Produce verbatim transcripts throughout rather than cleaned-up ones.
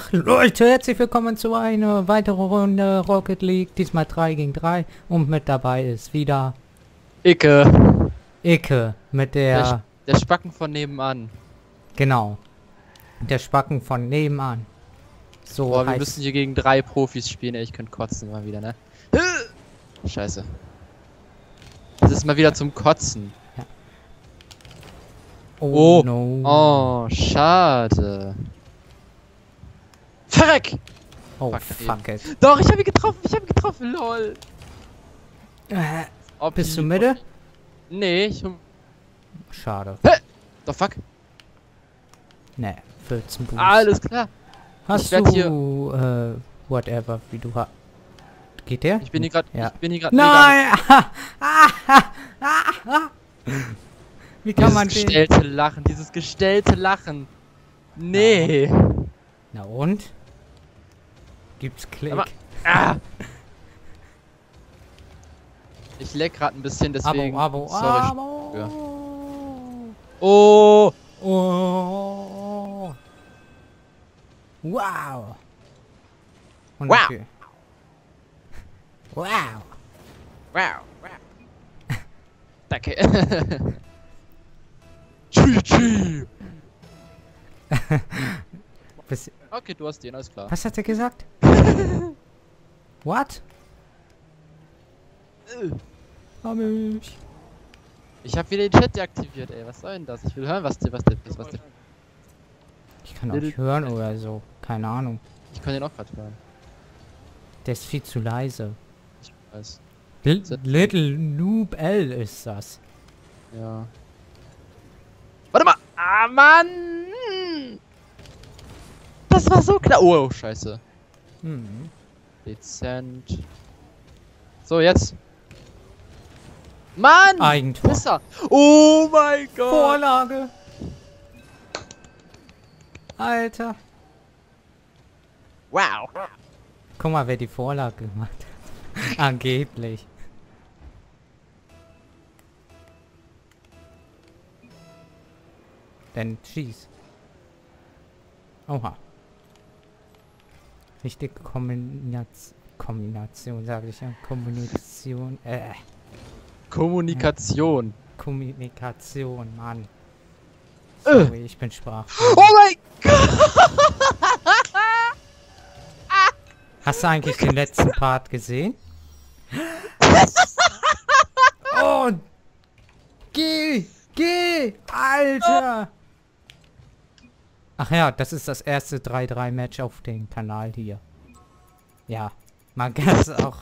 Tag, Leute, herzlich willkommen zu einer weiteren Runde Rocket League, diesmal drei gegen drei und mit dabei ist wieder Icke. Icke mit der... Der, der Spacken von nebenan. Genau. Der Spacken von nebenan. So Boah, wir heißt... müssen hier gegen drei Profis spielen, ey, ich könnte kotzen mal wieder, ne? Scheiße. Das ist mal wieder zum Kotzen. Ja. Oh, Oh, no. Oh, schade. Verreck! Oh, fuck, fuck it. Doch, ich habe ihn getroffen, ich habe ihn getroffen, lol. Äh, Ob bist du die- Mitte? Nee, ich... Schade. Doch, fuck. Ne, vierzehn Boost. Alles klar. Hast ich werd du, äh, whatever, wie du hast. Geht der? Ich bin hier gerade... Ja. Ich bin hier gerade... Nein! Wie kann Dieses man den... gestellte Lachen, dieses gestellte Lachen. Nee. Na und? Gibt's Klick? Aber- Ah. Ich leck gerade ein bisschen, deswegen. Abo, Abo, sorry. Abo. Ja. Oh. Oh. Wow. Und Wow. okay. Wow. Wow. Wow. Danke. Chi chi. Was, Okay, du hast den, alles klar. was hat er gesagt? What? Hab ich. Ich habe wieder den Chat deaktiviert, ey. Was soll denn das? Ich will hören, was der, was der, was der. Ich kann auch nicht hören oder so. Keine Ahnung. Ich kann den auch gerade hören. Der ist viel zu leise. Ich weiß. L Little Noob L ist das. Ja. Warte mal. Ah, Mann. Das war so klar. Oh, scheiße. Hm. Dezent. So, jetzt. Mann! Eigentor. Pisser! Oh mein Gott! Vorlage. Alter. Wow! Guck mal, wer die Vorlage gemacht hat. Angeblich. Dann schieß. Oha. Richtige Kombination, Kombination sage ich ja. Kommunikation, äh, Kommunikation. Kommunikation, Mann. Äh. Sorry, ich bin sprachlos. Oh mein Gott! Hast du eigentlich den letzten Part gesehen? Oh! Geh! Geh! Alter! Ach ja, das ist das erste drei drei Match auf dem Kanal hier. Ja, man kann es auch.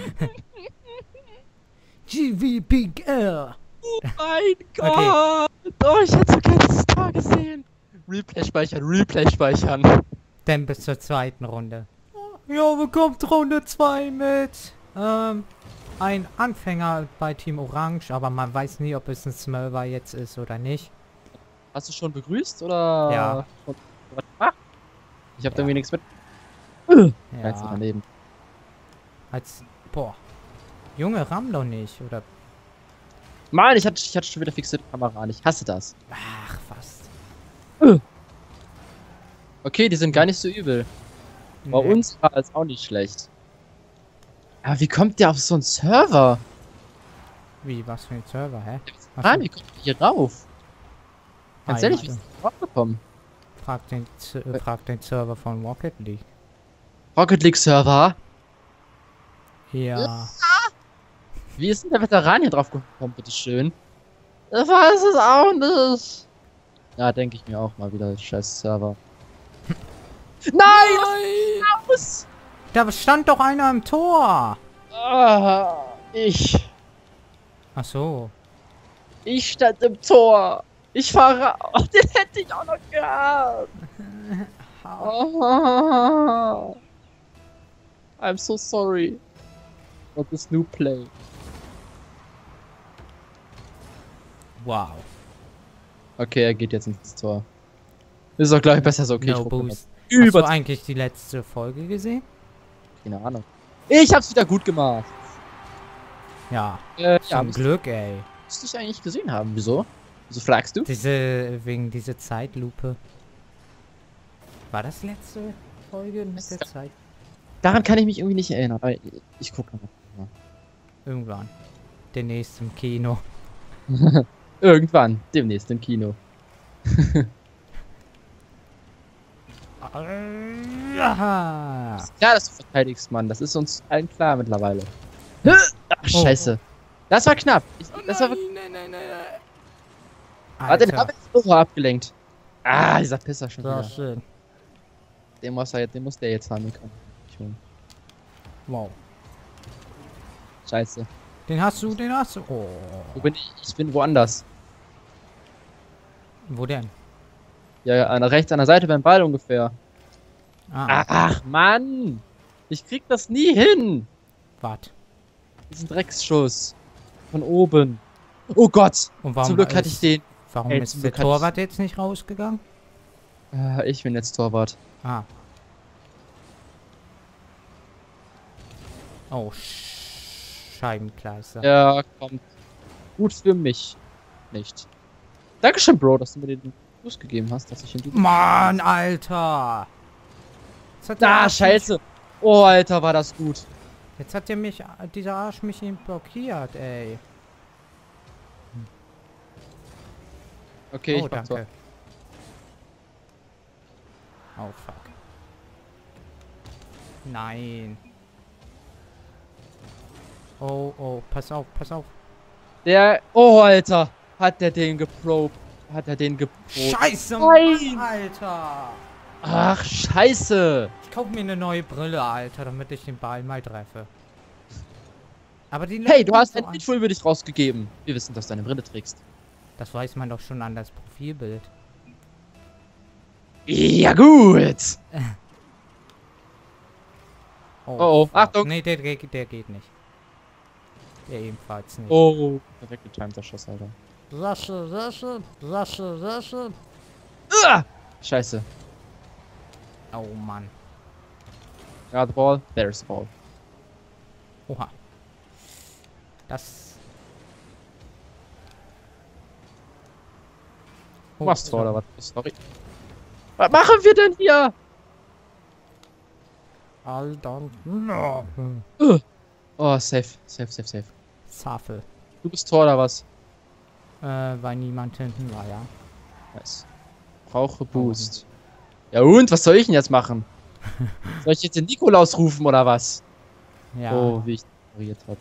G V P R! Oh mein Gott! Oh, ich hätte so gerne dieses Tor gesehen! Replay speichern, Replay speichern. Dann bis zur zweiten Runde. Ja, bekommt Runde zwei mit ähm, ein Anfänger bei Team Orange, aber man weiß nie, ob es ein Smurfer jetzt ist oder nicht. Hast du schon begrüßt oder? Ja. Ah, ich hab Ja. irgendwie nichts mit. Ganz Ja, daneben. als, boah, Junge, ramm doch nicht, oder, Mann, ich hatte, ich hatte schon wieder fixierte Kamera an. Ich hasse das. ach, fast. Okay, die sind gar nicht so übel. Bei Nee. uns war es auch nicht schlecht. Aber wie kommt der auf so einen Server? Wie, was für ein Server, hä? Ach Ah, so. wie kommt der hier rauf? Ganz ehrlich, wie Alter. ist der raufgekommen? Frag den, Z- äh, frag den Server von Rocket League. Rocket League Server? Ja. Wie ist denn der Veteran hier drauf gekommen, bitteschön? Ich weiß es auch nicht. Ja, denke ich mir auch mal wieder, scheiß Server. Nein! Nein! Aus! Da stand doch einer im Tor! Ah, ich. Ach so. Ich stand im Tor. Ich fahre. Oh, den hätte ich auch noch gehabt. Oh. I'm so sorry. For this new play. Wow. Okay, er geht jetzt ins Tor. Ist doch, glaube ich, besser so. Okay, No ich guck mal. Boost. Hast du Über. eigentlich die letzte Folge gesehen? Keine Ahnung. Ich hab's wieder gut gemacht. Ja. Äh, Zum ja, müsste Glück, ey. ich eigentlich gesehen haben. Wieso? Wieso fragst du? Diese, wegen dieser Zeitlupe. War das letzte Folge mit der Zeit. Daran kann ich mich irgendwie nicht erinnern. Aber ich, ich gucke nochmal. Irgendwann. Demnächst im Kino. Irgendwann. Demnächst im Kino. Ja. Ist klar, dass du verteidigst, Mann. Das ist uns allen klar mittlerweile. Ach, scheiße. Das war knapp. Ich, das war wirklich... Nein, nein, nein, nein. Warte, den hab ich so abgelenkt. Ah, dieser Pisser schon So wieder. schön. Den muss, er, den muss der jetzt haben. Komm. Ich hol. Wow. Scheiße. Den hast du, den hast du. Oh. Wo bin ich? Ich bin woanders. Wo denn? Ja, ja, an der, rechts an der Seite beim Ball ungefähr. Ah, Ach, Mann! Ich krieg das nie hin! wart. Diesen Drecksschuss. Von oben. Oh Gott! Und warum Zum Glück hatte ist- ich den. Warum Ey, ist zum der Glück hatte ich- Torwart jetzt nicht rausgegangen? Äh, ich bin jetzt Torwart. Ah. Oh, Sch- Scheibenkleister. Ja, kommt. Gut für mich. Nicht. Dankeschön, Bro, dass du mir den Fuß gegeben hast, dass ich in die... Mann, Alter! Jetzt hat der Ah, Arsch scheiße! Oh, Alter, war das gut. Mich, jetzt hat der mich, dieser Arsch mich eben blockiert, ey. Okay, Oh, ich mach Tor. danke. Oh, fuck. Nein. Oh, oh, pass auf, pass auf. Der... Oh, Alter! Hat der den geprobt? Hat er den geprobt? Scheiße, Nein! Mann, Alter! Ach, scheiße! Ich kauf mir eine neue Brille, Alter, damit ich den Ball mal treffe. Aber die Hey, du läuft hast so ein an- Mitfuhl für dich rausgegeben. Wir wissen, dass du eine Brille trägst. Das weiß man doch schon an das Profilbild. Ja, gut! Oh, Oh, fuck. Achtung. Nee, der, der, der geht nicht. Der ebenfalls nicht. Oh, perfekt getimter Schuss, Alter. Sasche, Sasche, Sasche, Sasche. Ah! Scheiße. Oh Mann. Ja, the ball. There's the ball. Oha. Das. Du machst Tor oder was? Sorry. Was machen wir denn hier? Alter. No. Uh. Oh, safe. Safe, safe, safe. Zafel. Du bist Tor oder was? Äh, weil niemand hinten war, ja. Nice. Brauche Boost. Ja und? Was soll ich denn jetzt machen? Soll ich jetzt den Nikolaus rufen oder was? Ja. Oh, wie ich ignoriert habe.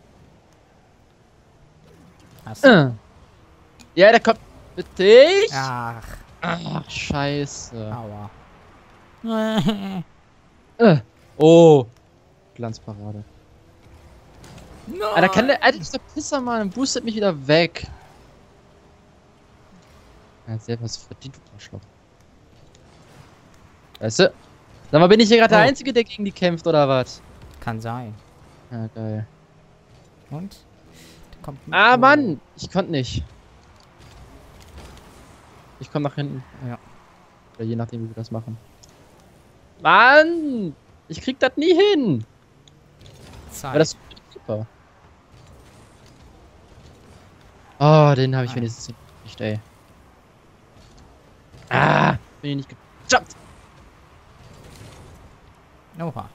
Hast du? Äh. Ja, der kommt mit dich. Ach, Ach, scheiße. aua. Äh. Oh. Glanzparade. No. Alter, kann der, Alter, dieser Pisser, Mann, boostet mich wieder weg. Er hat selber was verdient, du Arschloch. Weißt du? Sag mal, bin ich hier gerade Oh. der Einzige, der gegen die kämpft, oder was? Kann sein. Ja, geil. Und? Der kommt Ah, oh. Mann! Ich konnte nicht. Ich komm nach hinten. Ja. Oder je nachdem, wie wir das machen. Mann! Ich krieg das nie hin! Zeit. Aber das ist super. Oh, den habe ich Ah. wenigstens nicht, ey. Ah! Bin ich nicht gejumpt! Oha.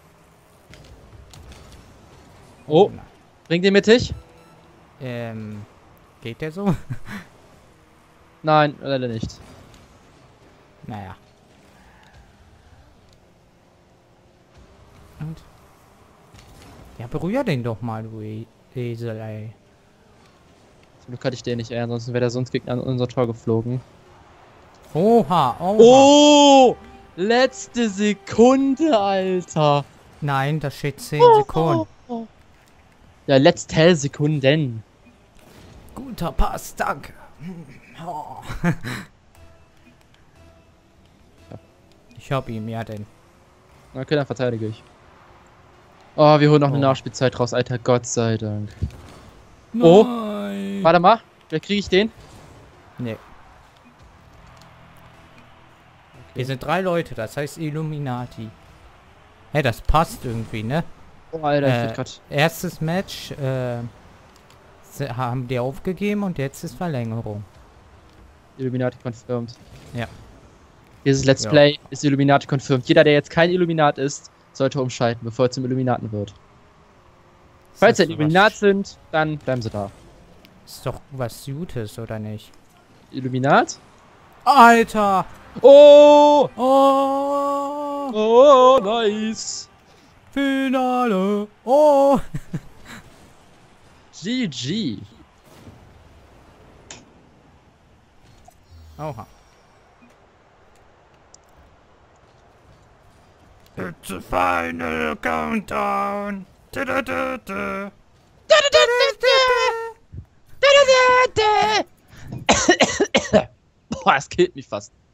Oh. nein. Bring den mittig? Ähm. Geht der so? Nein, leider nicht. Naja. Und? Ja, berühr den doch mal, du E- Esel, ey. Zum Glück hatte ich den nicht, ey. Ansonsten wäre der sonst gegen an unser Tor geflogen. Oha, oha. Oh! Letzte Sekunde, Alter! Nein, da steht zehn Oh. Sekunden. Ja, letzte Sekunden. Guter Pass, danke. Oh. Ich hab ihm, ja denn. Okay, dann verteidige ich. Oh, wir holen noch eine Oh. Nachspielzeit raus, Alter. Gott sei Dank. Oh. Nein. Warte mal. Wer kriege ich den? Nee. Hier sind drei Leute, das heißt Illuminati. Hey, das passt irgendwie, ne? Oh, Alter, ich Äh, krieg grad. Erstes Match, äh, se- haben die aufgegeben und jetzt ist Verlängerung. Illuminati confirmed. Ja. Dieses Let's Ja. Play ist Illuminati confirmed. Jeder, der jetzt kein Illuminat ist, sollte umschalten, bevor er zum Illuminaten wird. Falls Ist sie das Illuminat was- sind, dann bleiben sie da. Ist doch was Gutes, oder nicht? Illuminat? Alter! Oh! Oh! Oh, nice! Finale! Oh! G G. Oha. It's a final countdown. Da, da, da, da. Boah, es killt mich fast.